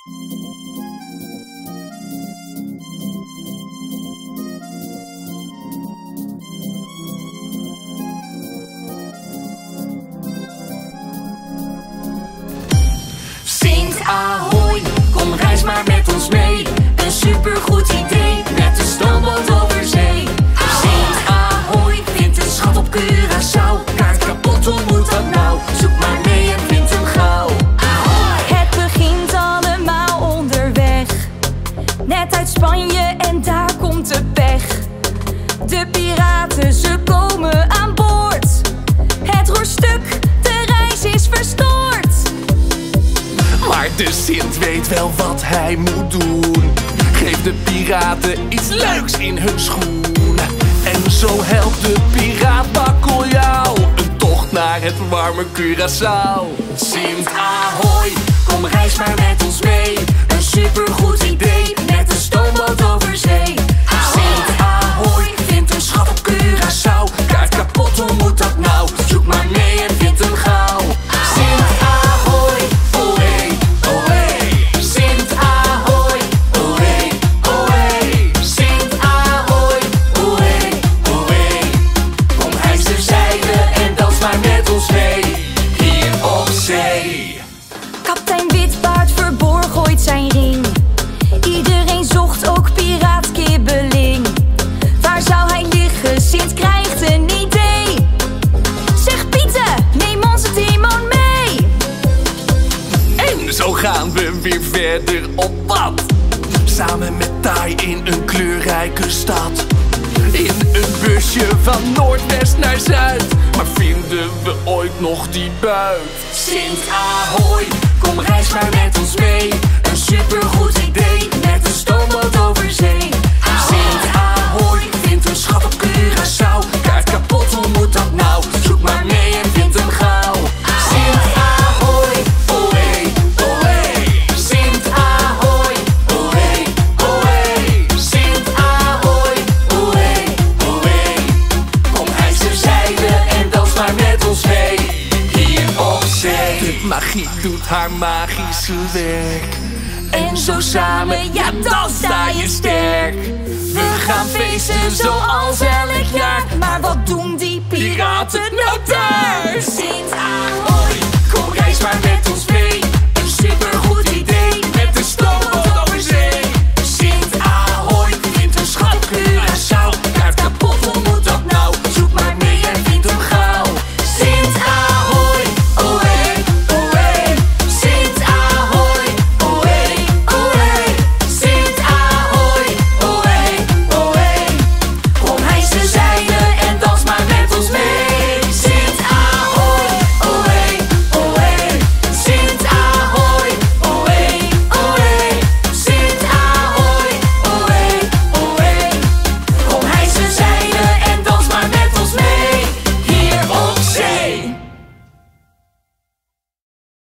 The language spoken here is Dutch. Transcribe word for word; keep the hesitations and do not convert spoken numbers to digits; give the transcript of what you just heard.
Sint Ahoy, kom reis maar met ons mee. Een supergoed idee, met de stoomboot over zee. Sint Ahoy, vindt een schat op Curaçao. Kaart kapot, hoe moet dat nou? Zoek maar mee en vind hem gauw. Ahoy! Het begint allemaal onderweg, net uit Spanje en daar komt de pech. De piraten, ze komen aan boord. Het roer stuk, de reis is verstoord. Maar de Sint weet wel wat hij moet doen. Geef de piraten iets leuks in hun schoen. En zo helpt de piraat Bakkeljauw een tocht naar het warme Curaçao. Sint Ahoy, kom reis maar met ons mee. Een supergoed idee, met een stoomboot over zee. Sint Ahoy, vindt een schat op Curaçao. Kaart kapot, hoe moet dat nou? Zoek maar mee en vind hem gauw. Sint Ahoy, ohé, ohé. Sint Ahoy, ohé, ohé. Sint Ahoy, ohé, ohé. Kom hijs terzijde en dans maar met ons mee. Hier op zee. Kapitein Witbaard verborg ooit zijn ring. Iedereen zocht, ook piraat Kibbeling. Waar zou hij liggen? Sint krijgt een idee. Zeg Pieter, neem onze Timon mee. En zo gaan we weer verder op pad. Samen met Tai in een kleurrijke stad. In een busje van noordwest naar zuid. Maar vinden we ooit nog die buit? Sint Ahoy, kom reis maar met ons mee. Een supergoed idee, met een stoomboot over zee. Sint Ahoy, vindt een schat op Curaçao. Kaart kapot, hoe moet dat nou? Zoek maar mee en vind hem gauw. Sint Ahoy, ohé, ohé. Sint Ahoy, ohé, ohé. Sint Ahoy, ohé, ohé. Kom hijs terzijde en dans maar met ons mee. Hier op zee. De magie doet haar magische werk. En zo samen, ja, dan sta je sterk. We gaan feesten zoals elk jaar. Maar wat doen die piraten nou daar? Sint Ahoy, kom reis maar met ons mee. Een super